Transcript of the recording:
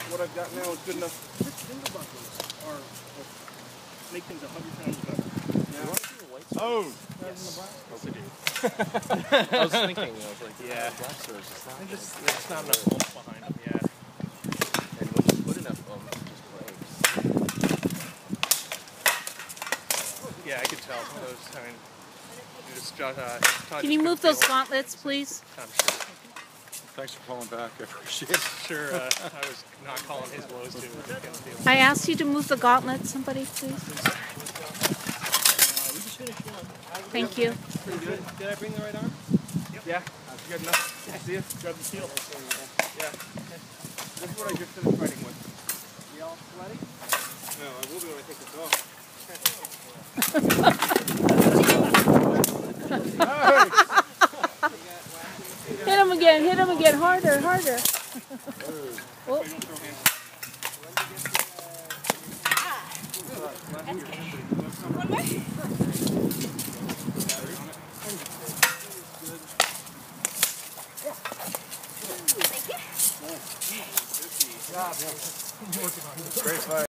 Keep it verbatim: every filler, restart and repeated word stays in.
what I've got now is good enough. Finger buckles are make things a hundred times better. Yeah. You want to do the white swords? Oh! Yes. Yes, I do. I was thinking, I was like, yeah, black swords, it's not, just, there's not enough oomph behind them, yeah. And when you put enough oomph, it just breaks. Yeah, I could tell. Those, I mean, you just, uh, Can you move those gauntlets, please? I'm sure. Thanks for calling back. I appreciate it. Sure, uh, I was not calling his blows too. I asked you to move the gauntlets, somebody, please. Thank you. Pretty good. Did I bring the right arm? Yep. Yeah. You got enough? Yeah. See it? Grab the heel. Yeah. This is what I just finished fighting with. You all sweaty? No, I will be when I take this off. Hit him again, hit him again, harder, harder. Oh. Great fight.